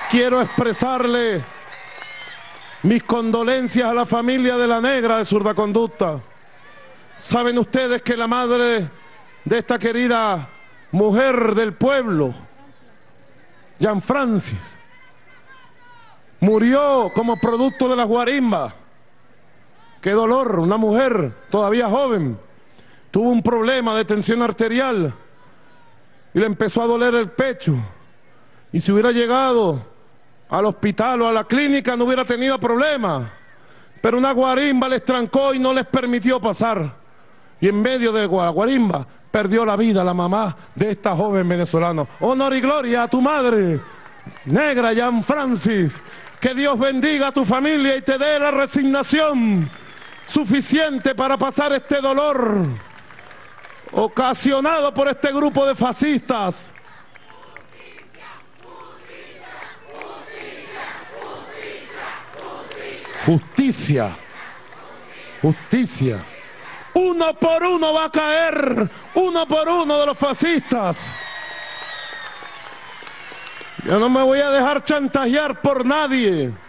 Quiero expresarle mis condolencias a la familia de la negra de Surdaconducta. Saben ustedes que la madre de esta querida mujer del pueblo, Jean Francis, murió como producto de las guarimbas. Qué dolor, una mujer todavía joven, tuvo un problema de tensión arterial y le empezó a doler el pecho. Y si hubiera llegado al hospital o a la clínica no hubiera tenido problema. Pero una guarimba les trancó y no les permitió pasar. Y en medio de la guarimba perdió la vida la mamá de esta joven venezolana. Honor y gloria a tu madre, negra Jean Francis. Que Dios bendiga a tu familia y te dé la resignación suficiente para pasar este dolor ocasionado por este grupo de fascistas. Justicia, justicia. Uno por uno va a caer, uno por uno de los fascistas. Yo no me voy a dejar chantajear por nadie.